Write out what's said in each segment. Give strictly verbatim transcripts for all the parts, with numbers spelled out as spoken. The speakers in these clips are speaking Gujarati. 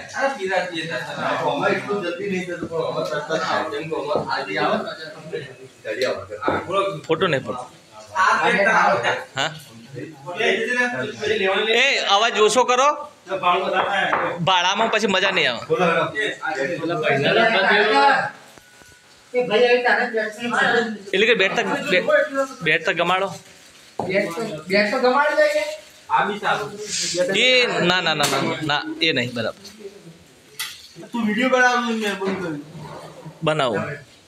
અરે પીરાતી હતા અમાર એટલું જલ્દી નહીં થતું પણ અમાર તરત જેમ કો આજી આવે ગાડી આવે ફોટો નહીં ફોટો હા એ અવાજ ઓછો કરો ભાડામાં પછી મજા નહીં આવે એટલે કે બેટ તક બેટ તક ગમાડો એ ના ના ના ના ના એ નહીં બરાબર તું વિડિયો બનાવ બનાવો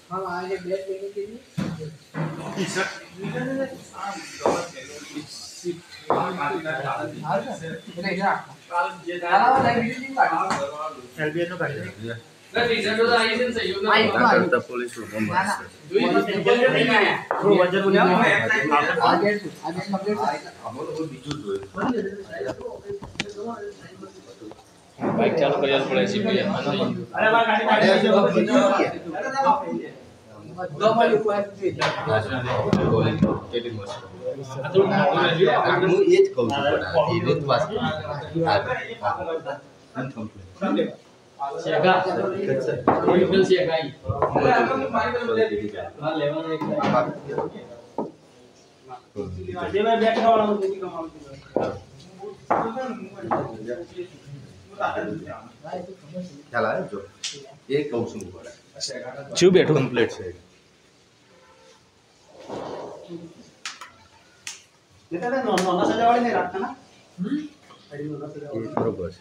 બાઈક ચાલુ કરી પડે સીપી અરે વા ગાડી ખ્યાલ આવે જો એ કહું છું શું બેઠું કમ્પ્લીટ છે બરોબર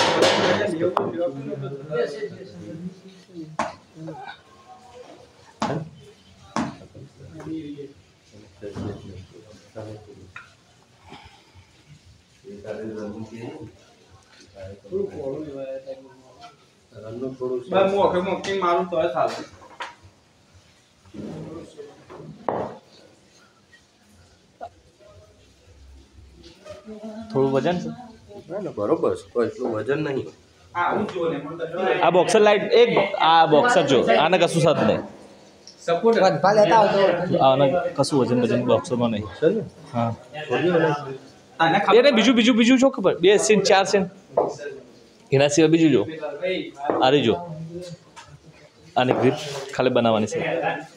છે મારું તો ચાલે થોડું વજન બરોબર છે કોઈ એટલું વજન નહીં આ બોક્સર લાઈટ એક આ બોક્સર જો આને કશું સાથ નહીં આને કશું વજન વજન બોક્સરમાં નહીં હા એને બીજું બીજું બીજું જો ખબર બે સીન ચાર સીન એના સિવાય બીજું જો આરે જો આની ગ્રીપ ખાલી બનાવવાની છે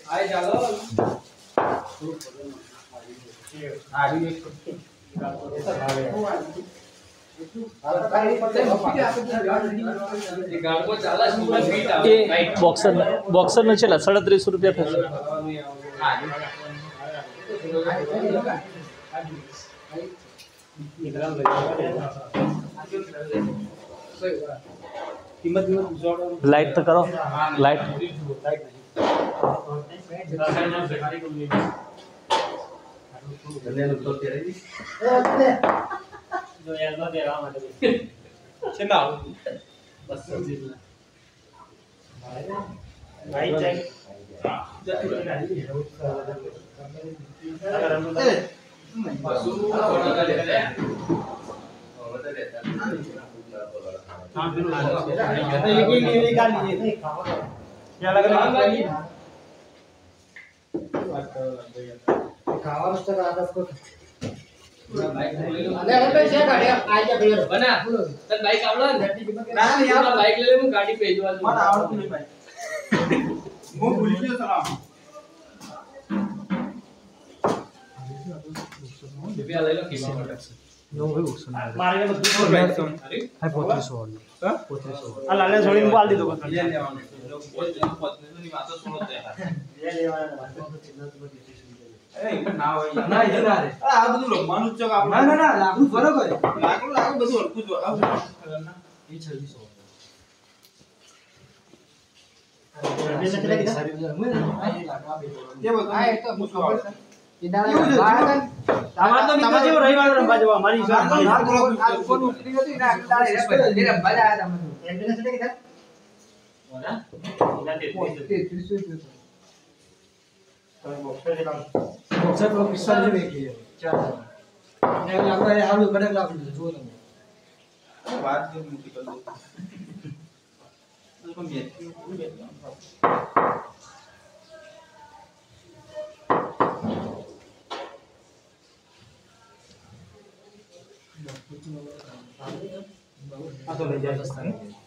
એ બોક્સર બોક્સર નો છે સાડત્રીસો રૂપિયા થશે लाइट तो करो लाइट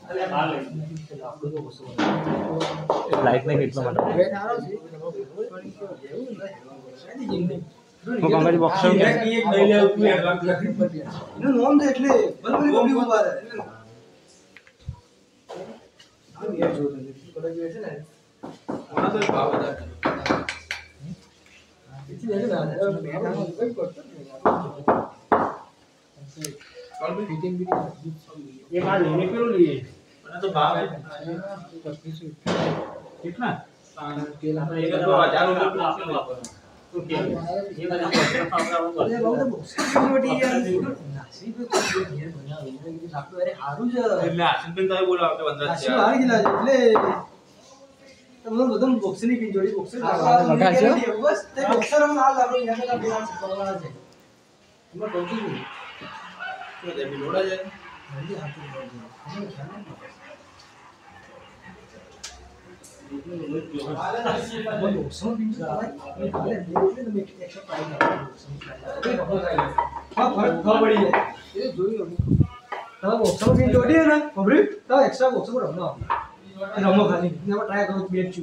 લાઈટ નહીં એટલા માટે ये माल लेने क्यों लिए तो भाव है कितना केला एक तो हजार रुपए तो क्या ये वाला अरे बहुत मोटी यार नासी पे बना अरे हारू જ એટલે આશીષબેન તો બોલો આપણે પંદર છે હાર ગિલા એટલે તમને બધું બોક્સ ની પિંજોડી બોક્સ બસ તે બોક્સર માં ના લાગો યહાં का बिना करवाना છે એમાં પહોંચી ગઈ તો તે બિલોડા જાય જલ્દી હાથ જોડો બોક્સમાં પિંજોડી હાલે એટલે તમે એક્સ્ટ્રા પ્રાઇસ આપો હા ફરક ખબર પડી જાય એ જોઈ લો તમે બોક્સમાં પિંજોડી હે ને ખબરી તો એક્સ્ટ્રા બોક્સમાં રમો રમો ખાલી એમાં ટ્રાય કરો બેટ છું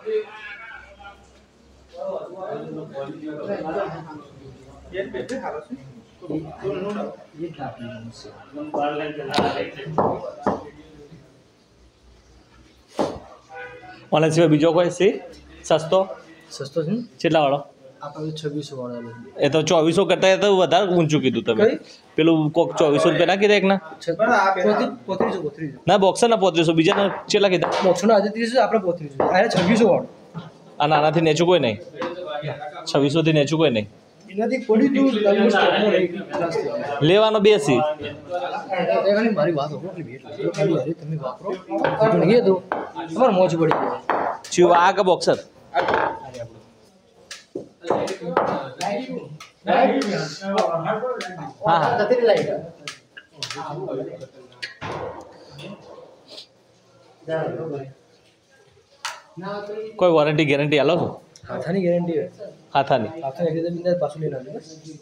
ये बेटे हालो से तो नो ना ये काफी है ઓનલાઈન સિવાય બીજો કોઈ સી સસ્તો સસ્તો છે કેટલા વાળો આપણે છવ્વીસો વાળા એ તો ચોવીસો કરતા તો વધારે ઊંચું કીધું તમે કઈ? પેલું કોક ચોવીસો રૂપિયા ના કીધા એક ના પોત્રીસો પોત્રીસો ના બોક્સર ના પોત્રીસો બીજા કેટલા કીધા બોક્સનો આજે ત્રીસો આપણે પોત્રીસો આ છવ્વીસો વાળો આ નાનાથી નેચું કોઈ નહીં છવ્વીસો થી નેચું કોઈ નહીં એનાથી પડી દૂર લેવાનો બેસી ખાલી મારી વાત હોકો એટલે ભેટ ખાલી હરી તમે વાપરો ખોટું નહીં તો તમારે મોજ પડી જાય ચિયો આ કે બોક્સર હા હા કોઈ વોરંટી ગેરંટી આલો છો હાથાની ગેરંટી હાથાની હાથા એક રીતે પાછું લઈને આવે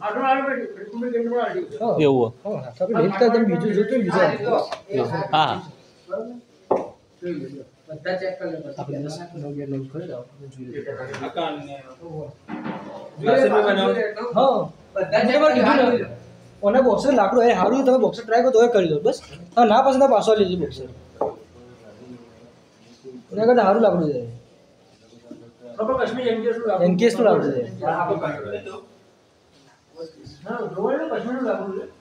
એવું હા હાથા પર લેતા તમે બીજું જોતું બીજું હા હા બધા ચેક કરી લો આપણે દસ નો ગેર લોડ કરી દો જોઈ લો आकान ने ग्लास में बनाओ હા બધા ચેક કરી લો ઓને બોક્સર લાકડું એ હારું તમે બોક્સર ટ્રાય કરો તો એ કરી દો બસ હા ના પસંદ પાછો લેજો બોક્સર ઓને કરતા હારું લાકડું છે પ્રોપર કશ્મીર એનકેસ નું લાકડું એનકેસ નું લાકડું છે ના રોવલ કશ્મીર નું લાકડું છે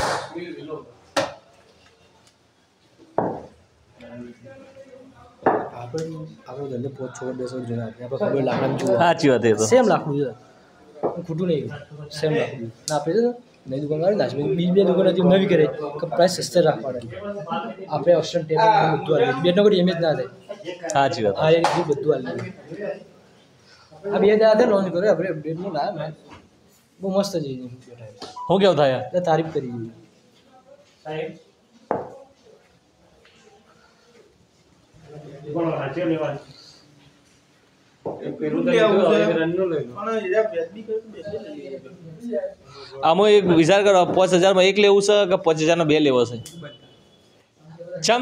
આપણે આપણે ધંધે પોચ છોડ દેશો જણા આપણે ખબર લાકડા જોવા સાચી વાત એ તો સેમ લાકડું છે ખોટું નહીં સેમ લાકડું ના આપણે છે નવી દુકાન વાળી ના બીજી બે દુકાન હતી નવી કરે કે પ્રાઇસ સસ્તે રાખવાના આપણે ઓપ્શન ટેબલ બધું આવી બે નગર એમ જ ના થાય સાચી વાત આ એ બધું બધું આવી આ બે દાદા લોન્ચ કર્યો આપણે અપડેટનું લાયા મેં બહુ મસ્ત જઈ શું કેવું થાય એટલે તારીફ કરી સાહેબ પેલું લેવું છે રનનો લઈ લો પણ એરા બેસબી કરે બેસે લઈએ આમાં એક વિચાર કરો પાંચ હજારમાં એક લેવું છે કે પાંચ હજારનો બે લેવો છે ચમ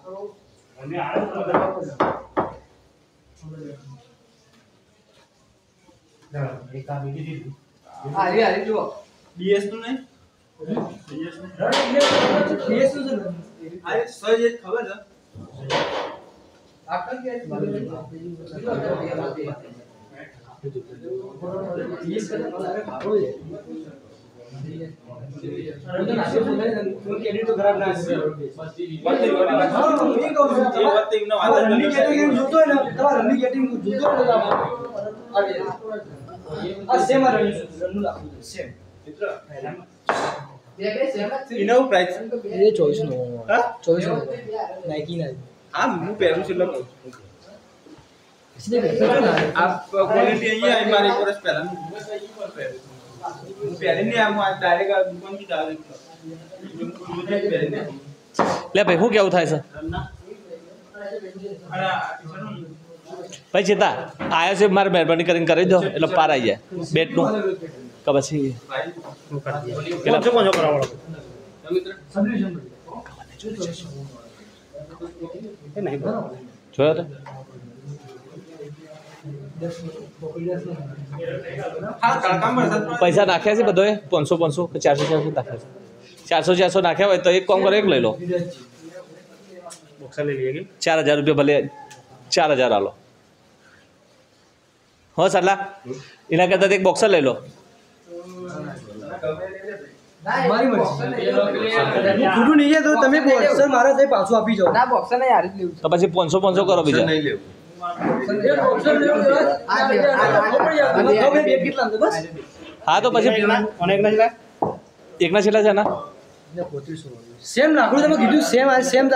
આરી આરી જો ડીએસ નું નહીં ડીએસ નું કેસ નું છે આ સજ એ ખબર છે આકલ કે કેસ કરે મારે ભારો છે અરે તો નાસે બોલે તો કેડી તો ખરાબ ના છે બત્તી વાળી વાત હા હું કહું છું એ બત્તી નો વાત રનિંગ ગેટિંગ જોતો હોય ને તમારે રનિંગ ગેટિંગ જોતો હોય તો આ સેમ આ રનનું લાગતું સેમ એનો પ્રાઇસ એ ચોવીસ નો હા ચોવીસ નો નાઇકી ના હા હું પહેરું છું એટલે કહું છું इसलिए बेहतर है ना આ ક્વોલિટી અહીંયા આવી મારી એક વર્ષ પહેલા હું પહેરી નહીં આમ ડાયરેક્ટ આ દુકાન થી ડાયરેક્ટ પહેરી નહીં લે ભાઈ શું કેવું થાય છે અરે ભાઈ ચેતા આયા છે મારે મહેરબાની કરીને કરી દો એટલે પાર આવી જાય બેટનું કે પછી પેલા કોણ કરાવવાનો सबने જોયો તો પૈસા નાખ્યા છે બધોએ પાંચસો પાંચસો કે ચારસો ચારસો નાખ્યા છે ચારસો ચારસો નાખ્યા હોય તો એક કામ કરો એક લઈ લો ચાર હજાર રૂપિયા ભલે ચાર હજાર આલો હા સાલા એના કરતાં એક બોક્સર લઈ લો મારી મરજી ખોટું નહીં તો તમે બોક્સર મારા થઈ પાછું આપી જાઓ ના બોક્સર નહીં યાર લેવું તો પછી પાંચસો પાંચસો કરો બીજા નહીં લેવું હા તો પછી એકના છેલ્લા છે ના સેમ લાકડું તમે કીધું સેમ આ સેમ